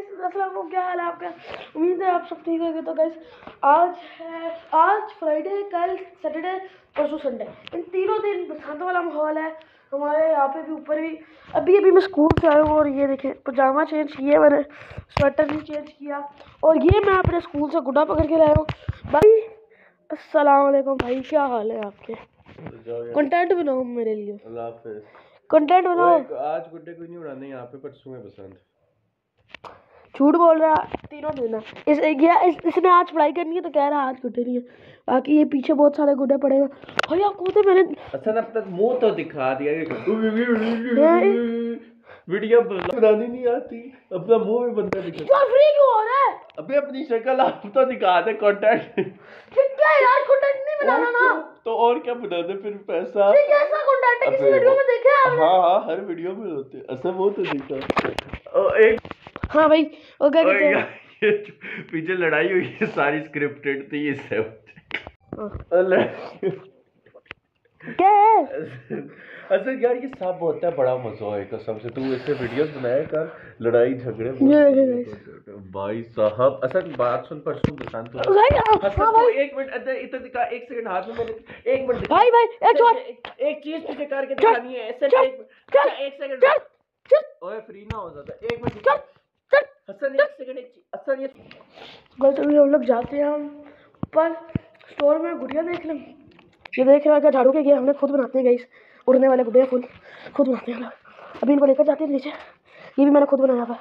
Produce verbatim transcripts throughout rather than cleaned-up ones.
अस्सलाम वालेकुम, क्या हाल है आपका? उम्मीद है आप सब ठीक होंगे। तो गाइस आज है आज फ्राइडे, कल सैटरडे, परसों संडे, इन तीनों दिन बरसात वाला माहौल है हमारे यहाँ पे भी, ऊपर भी। अभी अभी मैं स्कूल से आया हूँ और ये देखें पजामा चेंज किया मैंने, स्वेटर भी चेंज किया और ये मैं अपने स्कूल से गुड्डा पकड़ के लाया हूँ। भाई अस्सलाम वालेकुम भाई, क्या हाल है आपके? कंटेंट बनाओ मेरे लिए, कंटेंट बनाओ। आज गुड्डे कोई नहीं उड़ाने यहाँ पे, परसों है बसंत। झूठ बोल रहा है, तीनों दिन है इस, इस, इसने आज पढ़ाई करनी है तो कह रहा है आज गुड्डे नहीं है, बाकी ये पीछे बहुत सारे गुड्डे पड़े हैं। भाई आपको तो मैंने अच्छा अब तक मुंह तो दिखा दिया, वीडियो बनानी नहीं आती, अपना मुंह भी बनता दिखा। यार फ्री क्यों हो रहा है? अबे अपनी शक्ल आप तो दिखा दे, कंटेंट क्या यार, कंटेंट नहीं बनाना ना तो और क्या बना दे फिर पैसा। कैसा कंटेंट है? किसी वीडियो में देखा है आपने? हाँ हाँ हर वीडियो में होते, ऐसा वो तो दिखा। एक हाँ भाई वो क्या कहते हैं, ये पीछे लड़ाई हुई है सारी स्क्रिप्टेड थी, इससे क्या है? अच्छा यार ये सब होता है, बड़ा मजा है कसम से। तू इससे वीडियोस बनाया कर, लड़ाई झगड़े भाई साहब। अच्छा बात सुन, परसों बसंत हो, एक मिनट इधर दिखा, एक सेकंड हाथ में मेरे, एक मिनट भाई भाई एक एक चीज तुझे करके दिखानी है, सिर्फ एक एक सेकंड ओए फ्री ना हो जाता, एक मिनट हसन, एक सेकंड एक हसन। ये गलत अभी हम लोग जाते हैं हम ऊपर स्टोर में गुड़िया देख लें। ये देख रहा है झाड़ू के, ये हमने खुद बनाते हैं गाइस, उड़ने वाले गुड्डे फुल खुद बनाते हैं हम लोग। अभी इनको लेकर जाते हैं नीचे, ये भी मैंने खुद बनाया था,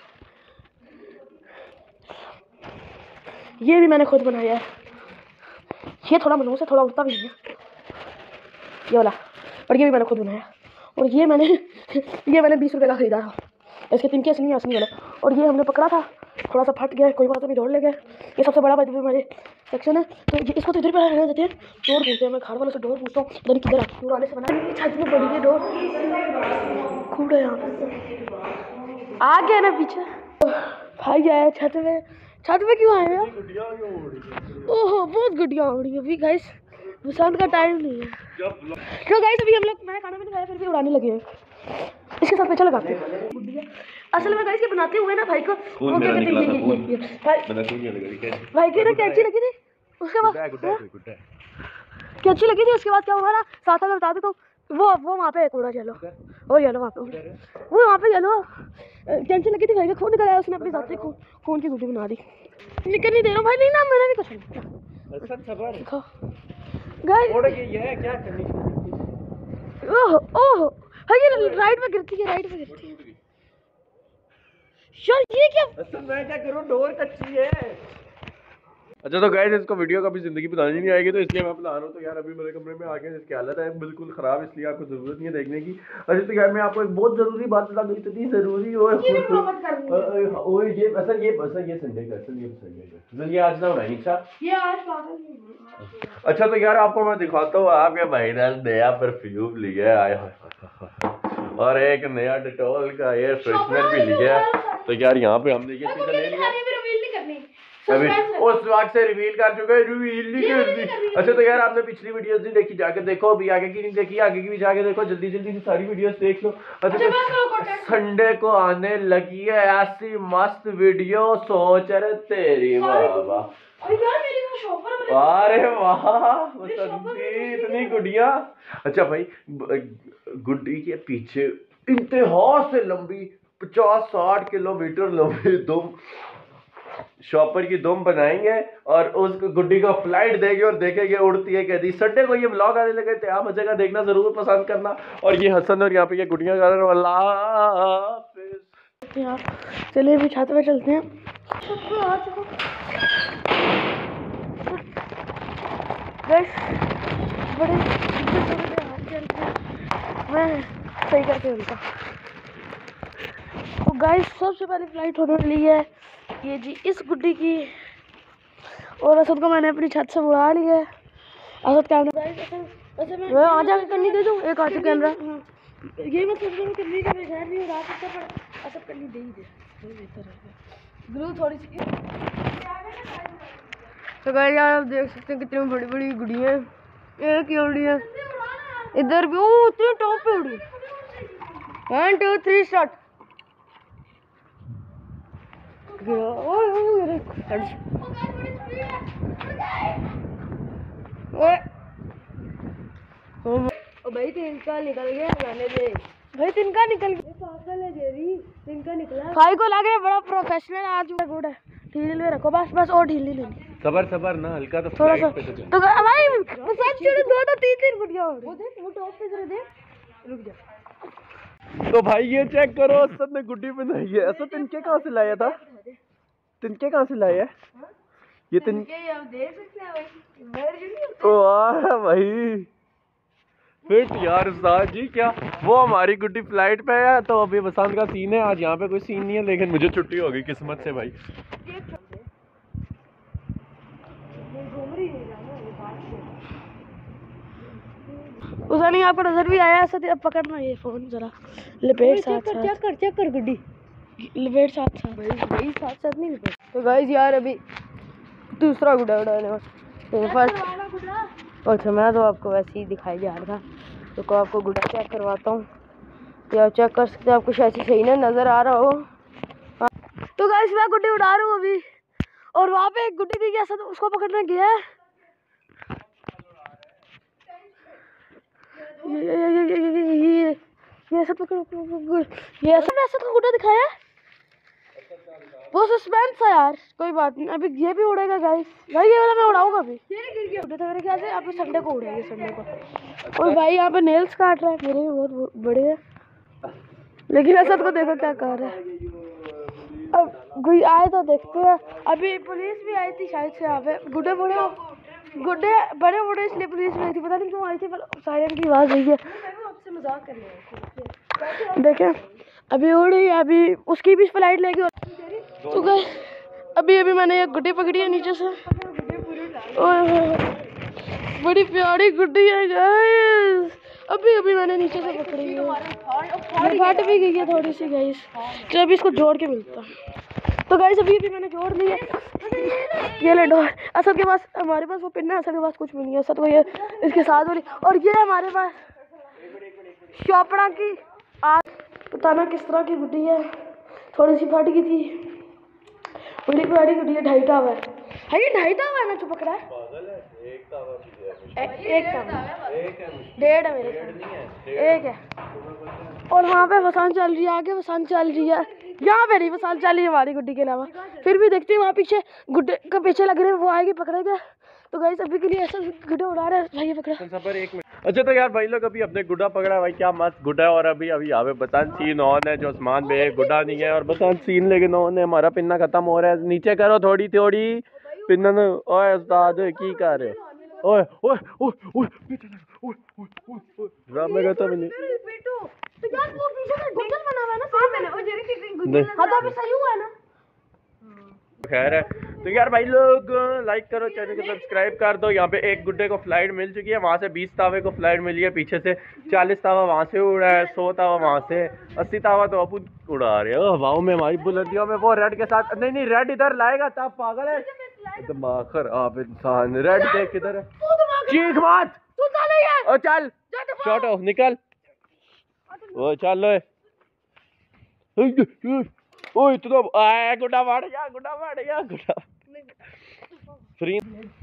ये भी मैंने खुद बनाया है। ये थोड़ा मनोज से थोड़ा उड़ता भी है ये वाला, और ये भी मैंने खुद बनाया। और ये मैंने ये मैंने बीस रुपये का खरीदा था, इसके तिनके असली असली वाला। और ये हमने पकड़ा था, थोड़ा सा फट गया, कोई बात नहीं, डोर ले गए। ये सबसे बड़ा हमारे सेक्शन है, तो इसको तो इधर पे रहने देते हैं। डोर पूछते हैं, मैं घर वालों से डोर पूछता हूँ, पता नहीं किधर है, डोर आने से बना छत में पड़ी है डोर, कूड़ा यहाँ पे आ गया ना पीछे। भाई आया छत में, छत में क्यों आए हैं? ओहो बहुत गुड्डियाँ हो रही है अभी गाइस, बसंत का टाइम नहीं है। तो गाइस अभी हम लोग, मैंने खाना भी नहीं खाया फिर भी उड़ाने लगे हैं। इसके साथ पेचा लगाते हैं। असल में गाइस ये बनाते हुए ना भाई को वो क्या कहते हैं, ये ये भाई भाई की ना कैंची लगी थी, उसके बाद कैंची लगी थी, उसके बाद क्या हुआ ना, साथ साथ बता देता हूँ। वो वो वहाँ पे कूड़ा येलो, वो येलो वहाँ पे, वो वहाँ पे येलो कैंची लगी थी, भाई का खून निकल आया, उसने अपने साथ से खून खून की गुड्डी बना दी। निकल नहीं दे रहा भाई, नहीं ना मैंने भी कुछ नहीं दिखा गाइस। ये क्या करनी ओह ओह भाई ये राइट में गिरती है, राइट में गिरती है यार, ये क्या? अच्छा मैं क्या करूं, डोर कच्ची है। अच्छा तो गाइस इसको वीडियो कभी जिंदगी बतानी नहीं आएगी, तो इसलिए मैं बता रहा हूँ। तो यार अभी मेरे कमरे में आ गए, इसकी हालत है बिल्कुल खराब, इसलिए आपको जरूरत नहीं है देखने की। और तो यार मैं आपको एक बहुत जरूरी बात बता दूं, इतनी जरूरी हो ओए ये असल ये असल ये संडे का, असल ये संडे का, ये आज ना होना है। अच्छा ये आज अच्छा तो यार आपको मैं दिखाता हूँ, आपके भाई ने नया परफ्यूम लिया है और एक नया डेटॉल का एयर फ्रेशनर भी लिया है। तो यार यहाँ पे हमने ये चीजें ले लिया, अभी उस वक्त से रिवील कर चुके हैं, रिवील नहीं करती। अच्छा तो यार आपने पिछली वीडियोस नहीं देखी, जाके देखो, अभी आगे की नहीं देखी, आगे की भी जाके देखो, जल्दी जल्दी से सारी वीडियोस देख लो। अच्छा तो संडे को आने लगी है ऐसी मस्त वीडियो, सोच रहे तेरी बाबा, अरे वाह इतनी गुड़िया। अच्छा भाई गुड्डी के पीछे इंतहा से लंबी पचास साठ किलोमीटर लंबी दुम, शॉपर की दुम बनाएंगे और उस गुड्डी को फ्लाइट देंगे और देखेंगे उड़ती है कैदी। संडे को ये व्लॉग आने लगे थे, आप जगह देखना जरूर पसंद करना। और ये हसन और यहाँ पे ये गुड्डियां कर रहे हैं। चलिए अभी छत पे चलते हैं। बड़े मैं सही करके उनका तो गाइस सबसे पहले फ्लाइट होने वाली है ये जी इस गुड्डी की, और असद को मैंने अपनी छत से उड़ा लिया है। असद कैमरा मैं आ जाकर करनी दे दूँ, एक आते कैमरा ये मैं सोच रहा हूँ करनी के बगैर नहीं उड़ा सकता, पर असद करनी दे ही दे थोड़ी बेहतर है, ग्लू थोड़ी सी। तो गाइस यार आप देख सकते हैं कितनी बड़ी बड़ी गुड़ियाँ, एक ही उड़ी है इधर भी, ओ इतनी टॉप पे उड़ी। One two three start. ओए ओए ओ भाई तिनका निकल गया मैंने दे भाई तिनका निकल गया पागल है जेरी तिनका निकला भाई को लग रहा है बड़ा प्रोफेशनल आज गुड है ढील में रखो बस बस और ढील लेनी सबर सबर ना हल्का तो थोड़ा सा पे तो तो भाई वो सब छोड़ दो तो तीन तीन गुड़िया वो देख वो टॉप पे जरा दे रुक जा तो भाई ये चेक करो असद ने गुड्डी बनाई है असद तिनके कहाँ से लाया था तिनके कहाँ से लाया है ये तिनके आप दे सकते हैं भाई मेरे जो नहीं तो वाह भाई फिट यार उस्ताद जी क्या वो हमारी गुड्डी फ्लाइट पे है तो अभी बसंत का सीन है आज यहाँ पे कोई सीन नहीं है लेकिन मुझे छुट्टी हो गई किस्मत से भाई उसा नहीं आपको नजर भी आया ऐसा अब पकड़ना ये फोन जरा लपेट साथ साथ चेक कर चेक कर गुड्डी लपेट साथ साथ भाई भाई साथ साथ नहीं लपेट तो गाइस यार अभी दूसरा गुड्डा उड़ाने वाला फर्स्ट अच्छा मैं तो आपको वैसे ही दिखाई जा रहा था तो को आपको गुड्डा चेक करवाता हूँ तो आप चेक कर सकते हैं आपको शायद सही ना नजर आ रहा हो हाँ। तो गाइस मैं गुड्डी उड़ा रहा हूँ अभी और वहाँ पे एक गुड्डी थी ऐसा तो उसको पकड़ने गया है ये ये ये ये ये ये ये ऐसा पकड़ ये ऐसा ऐसा तो गुड्डा दिखाया वो सस्पेंस है यार कोई बात नहीं अभी ये भी उड़ेगा गाइस भाई ये वाला मैं उड़ाऊंगा अभी उड़े तो मेरे ख्याल से आप संडे को उड़ेंगे संडे को और भाई यहाँ पे नेल्स काट रहा है मेरे भी बहुत बड़े हैं लेकिन असद को देखो क्या कर रहा है अब कोई आए तो देखते हैं अभी पुलिस भी आई थी शायद से यहाँ पे गुड्डे बड़े गुड्डे बड़े बड़े इसलिए पुलिस में आई थी पता नहीं क्यों आई थी पर सायरन की आवाज़ आई है आपसे मजाक करने देखें अभी उड़ रही है अभी उसकी भी फ्लाइट लेगी तो गए अभी अभी मैंने एक गुड्डी पकड़ी है नीचे से बड़ी प्यारी गुड्डी है गाइस अभी अभी मैंने नीचे से पकड़ी है फट भी गई है थोड़ी सी गाइस तो अभी इसको जोड़ के मिलता तो गाइस अभी अभी मैंने जोड़ लिया ये ले डोर असद के पास हमारे पास वो पिन है असद के पास कुछ भी नहीं है असद को ये इसके साथ वाली और ये हमारे पास शॉपड़ा की आज पता ना किस तरह की गुड्डी है थोड़ी सी फट गई थी बड़ी प्यारी गुड्डी है ढाई तावा है है ये ढाई तावा है ना जो पकड़ा है एक तावा डेढ़ है मेरे एक है और वहाँ पे वसान चल रही है आगे वसान चल रही है यहाँ पे नहीं वसान चल रही है हमारी गुड्डी के अलावा फिर भी देखते हैं वहाँ पीछे गुड्डे के पीछे लग रहे हैं वो आएगी पकड़ेगा तो गाइस अभी के लिए ऐसा गुड्डा उड़ा रहा है भाई पकड़ा सफर एक मिनट अच्छा तो यार भाई लोग अभी अपने गुड्डा पकड़ा भाई क्या मस्त गुड्डा है और अभी अभी यहाँ पे बसंत सीन ऑन है जो आसमान पे गुड्डा नहीं है और बसंत सीन लेकिन ऑन है हमारा पिन्ना खत्म हो रहा है नीचे करो थोड़ी थोड़ी पिन्ना ओए उस्ताद की कर रहे ओए ओए ओए ओए ओए ओए ओए ड्रामे करता भी नहीं तो यार वो पीछे से गुड्डा बना हुआ है ना सामने मैंने और जेरी की गुड्डा हां तो अभी सही हुआ है ना खैर है तो यार भाई लोग लाइक करो चैनल को सब्सक्राइब कर दो यहाँ पे एक गुड्डे को फ्लाइट मिल चुकी है वहाँ से बीस तावे को फ्लाइट मिली है पीछे से चालीस तावा वहाँ से उड़ा है सौ तावा वहाँ से अस्सी तावा तो अब उड़ा रहे हो हवाओं में हमारी बुलंदियों में वो रेड के साथ नहीं नहीं रेड इधर लाएगा तब पागल है दिमाग खराब इंसान रेड देख किधर है चीख मत ओ चल छोटो निकल ओ चल ओए तू तो आया गुड्डा मार गया गुड्डा मार गया गुड्डा फ्री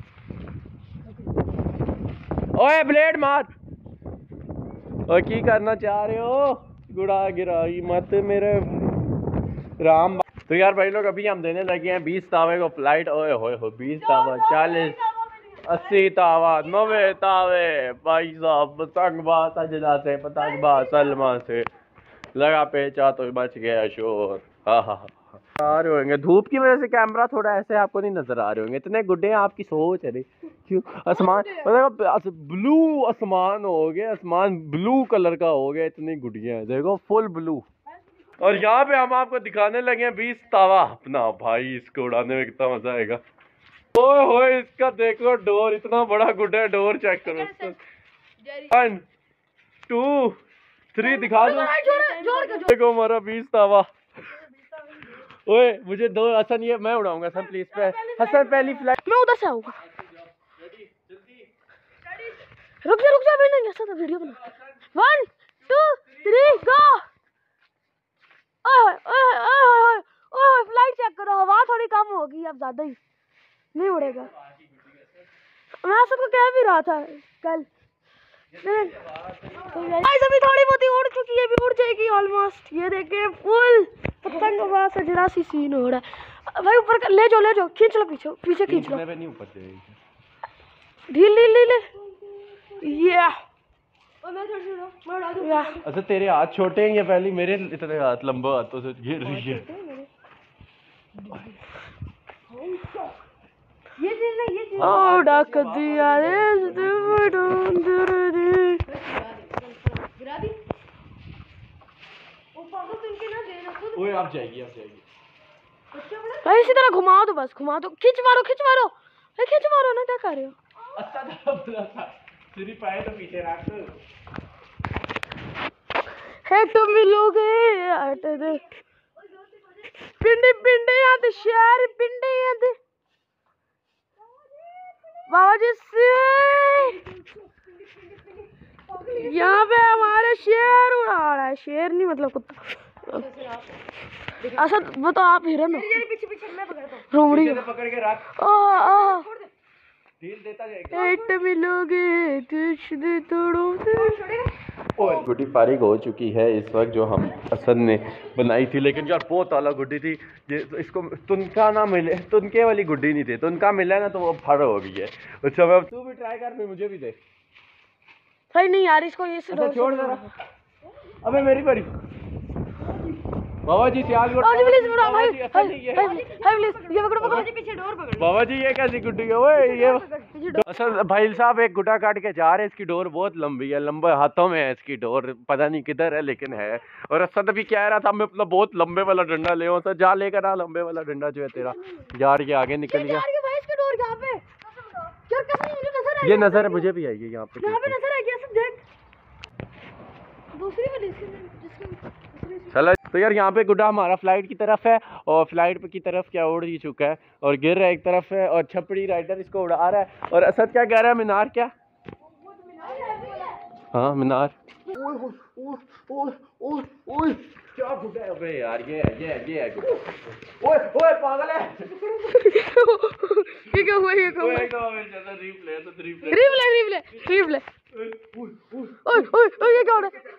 ओए ब्लेड मार ओए की करना चाह रहे हो गुड़ा गिराई मत मेरे राम तो यार भाई लोग अभी हम देने लगे हैं बीस तावे को फ्लाइट ओए होए हो बीस तावा चालीस अस्सी तावा नब्बे तावे भाई साहब पतंगबाज सजना से पतंगबाज सलमा से लगा पेचा तो बच गया शोर हाँ हाँ हाँ आ रहे होंगे धूप की वजह से कैमरा थोड़ा ऐसे आपको नहीं नजर आ रहे होंगे इतने गुड्डे हैं आपकी सोच है क्यों आसमान मतलब ब्लू आसमान हो गया आसमान ब्लू कलर का हो गया इतनी गुड्डियां हैं देखो फुल ब्लू और यहाँ पे हम आपको दिखाने लगे हैं बीस तावा अपना भाई इसको उड़ाने में कितना मजा आएगा ओए होए इसका देखो डोर इतना बड़ा गुड्डा डोर चेक करो वन टू थ्री दिखा दो देखो हमारा बीस तावा ओए मुझे दो हसन ये मैं उड़ाऊंगा हसन प्लीज पे हसन पहली फ्लाइट मैं उधर से आऊंगा रुक जा रुक जा मैंने ऐसा था वीडियो बना वन टू थ्री गो ओए ओए ओए ओए फ्लाइट चेक करो हवा अब ज्यादा ही नहीं उड़ेगा। मैं सबको कह भी रहा था कल। अभी थोड़ी बहुत ही उड़ चुकी है, अभी उड़ जाएगी ऑलमोस्ट। ये देखे फुल पतंग हवा से जरा सी सीन हो रहा है भाई। ऊपर ले जाओ ले जाओ, खींच लो पीछे पीछे खींच लो, ढील ढील ढील। ये अच्छा तेरे हाथ छोटे हैं या पहले मेरे इतने हाथ लंबे हाथों से गिर रही है। ये चीज नहीं, ये चीज ओ डाक दिया रे गिरा दी। ओ पागल तुम के ना दे रखो। ओए आप जाएगी आप जाएगी भाई, इसी तरह घुमा दो, बस घुमा दो, खींच मारो खींच मारो खींच मारो ना, क्या कर रहे हो? अच्छा था बोला था सिरी पाए तो पीछे रख है तुम मिलोगे हट दे पिंडे पिंडे याद शहर पिंडे याद बाबा जी से यहाँ पे हमारे शेर उड़ा रहा है। शेर नहीं मतलब कुत्ता। अच्छा वो तो आप हिरन हो। पीछे पीछे मैं पकड़ता हूँ, रोमड़ी पकड़ के रख। आ आ ढील देता जाएगा। पेट मिलोगे तुझ दे तोड़ो। और गुड्डी फारिग हो चुकी है इस वक्त, जो हम असद ने बनाई थी, लेकिन यार बहुत आला गुड्डी थी। ये तो इसको तुनका ना मिले, तुनके वाली गुड्डी नहीं थी, तुनका मिला ना तो वो फड़ हो गई है। अच्छा अब तू भी ट्राई कर, मुझे भी दे। भाई नहीं यार, इसको ये अच्छा छोड़ दे। अबे मेरी बारी। बाबा जी सियाल भाई भाई भाई प्लीज ये पकड़ो पकड़ो जी, पीछे डोर पकड़। बाबा जी ये कैसी गुड्डी है? ओए ये असल भाई साहब एक गुड्डा काट के जा रहे हैं। इसकी डोर बहुत लंबी है, लंबे हाथों में है इसकी डोर, पता नहीं किधर है लेकिन है। और असद भी कह रहा था मैं मतलब बहुत लंबे वाला डंडा ले आओ। जा लेकर आ लंबे वाला डंडा जो है तेरा। यार ये आगे निकल गया। ये नजर है मुझे भी आएगी यहाँ पे, यहाँ पे नजर आएगी ऐसे देख। दूसरी वाली चलो तो यार यहाँ पे गुड्डा हमारा फ्लाइट की तरफ है, और फ्लाइट पे की तरफ क्या उड़ ही चुका है और गिर रहा है एक तरफ है, और छपड़ी राइडर इसको उड़ा रहा है। और असद क्या कह रहा है? मीनार क्या? हाँ मीनार। ओए ओए ओए ओए ओए क्या गुड्डा है? अबे यार ये है ये है ये है गुड्डा। ओए ओए पागल है। ये क्या हुआ? ये क्या हुआ? ओए तो जैसा रिप्ले तो रिप्ले रिप्ले रिप्ले रिप्ले। ओए ओए ओए ये क्या हो रहा है?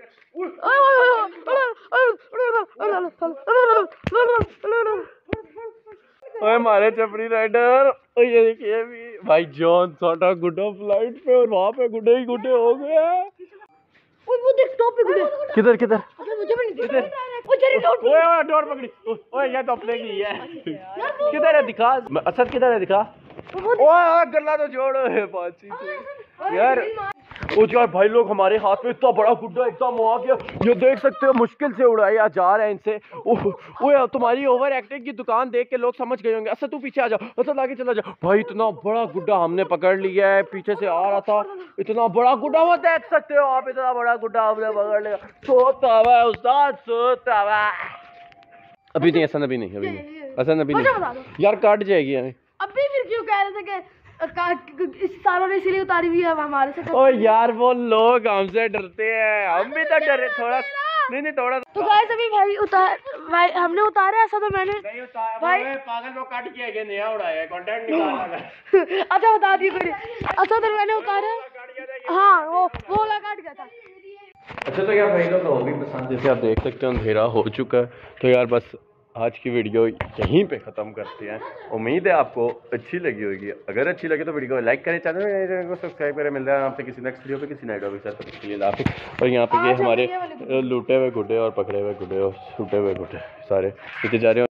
ओए मारे छपरी राइडर। ये देखिए भी भाई जॉन साटा गुड्डा फ्लाइट पे, और वहाँ पे गुड्डे ही गुड्डे हो गए। वो देख टॉप पे गुड्डे। किधर किधर? मुझे भी नहीं दिख रहा। ओए ओए डोर पकड़ी। ओए ये तो अपने की है। किधर है दिखा? असद किधर है दिखा? ओए गल्ला तो छोड़ बात यार। ओ यार भाई लोग हमारे हाथ में इतना बड़ा गुड्डा एकदम आ गया, ये देख सकते हो मुश्किल से उड़ाया जा रहा है इनसे। ओह तुम्हारी ओवर एक्टिंग की दुकान देख के लोग समझ गए होंगे। अच्छा तू पीछे आ जा, अच्छा आगे चला जा। भाई इतना बड़ा गुड्डा हमने पकड़ लिया है, पीछे से आ रहा था। इतना बड़ा गुड्डा वो देख सकते हो आप, इतना बड़ा गुड्डा हमने पकड़ लिया। सोता हुआ उस्ताद सोता हुआ। अभी नहीं, ऐसा अभी नहीं, अभी नहीं, ऐसा अभी नहीं यार, काट जाएगी हमें। अभी फिर क्यों कह रहे थे कि इस सालों ने इसीलिए उतारी हुई है हमारे से? ओ यार वो लोग हमसे डरते हैं, हम भी तो डरे थोड़ा। नहीं नहीं थोड़ा तो गाइस अभी भाई उतार भाई हमने उतारा। ऐसा तो मैंने नहीं उतारा भाई, पागल वो काट के आगे नया उड़ाया, कंटेंट निकाला। अच्छा बता दिए कोई। अच्छा तो मैंने उतारा। हाँ वो वो वाला काट गया था। अच्छा तो यार भाई लोग तो होगी पसंद, जैसे आप देख सकते हो अंधेरा हो चुका है। तो यार बस आज की वीडियो यहीं पे ख़त्म करते हैं। उम्मीद है आपको अच्छी लगी होगी। अगर अच्छी लगी तो वीडियो को लाइक करें, चैनल को सब्सक्राइब करें। मिल रहा है आपसे किसी नेक्स्ट वीडियो पे किसी नए टॉपिक के साथ। ये लाफी। और यहाँ पे ये हमारे लूटे हुए गुड्डे और पकड़े हुए गुड्डे और छूटे हुए गुड्डे सारे नीचे जा रहे हैं।